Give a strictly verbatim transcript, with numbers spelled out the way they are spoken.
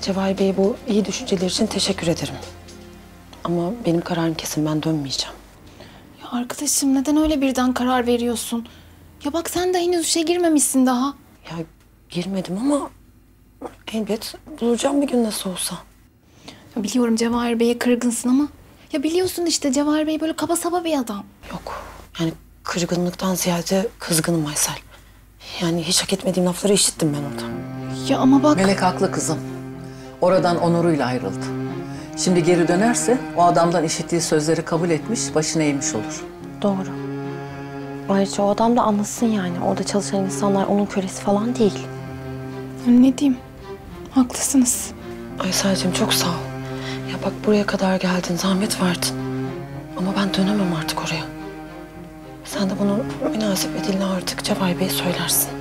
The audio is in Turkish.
Cevahir Bey, bu iyi düşünceler için teşekkür ederim. Ama benim kararım kesin, ben dönmeyeceğim. Ya arkadaşım, neden öyle birden karar veriyorsun? Ya bak, sen de henüz işe girmemişsin daha. Ya girmedim ama elbet bulacağım bir gün nasıl olsa. Ya biliyorum Cevahir Bey'e kırgınsın ama... Ya biliyorsun işte, Cevahir Bey böyle kaba saba bir adam. Yok, yani kırgınlıktan ziyade kızgınım Aysel. Yani hiç hak etmediğim lafları işittim ben orada. Ya ama bak... Melek haklı kızım. Oradan onuruyla ayrıldı. Şimdi geri dönerse o adamdan işittiği sözleri kabul etmiş, başına eğmiş olur. Doğru. Ayrıca o adam da anlasın yani. Orada çalışan insanlar onun kölesi falan değil. Ne diyeyim? Haklısınız. Aysel'cim çok sağ ol. Ya bak, buraya kadar geldin, zahmet verdin. Ama ben dönemem artık oraya. Sen de bunu münasip bir dille artık Cevahir Bey'e söylersin.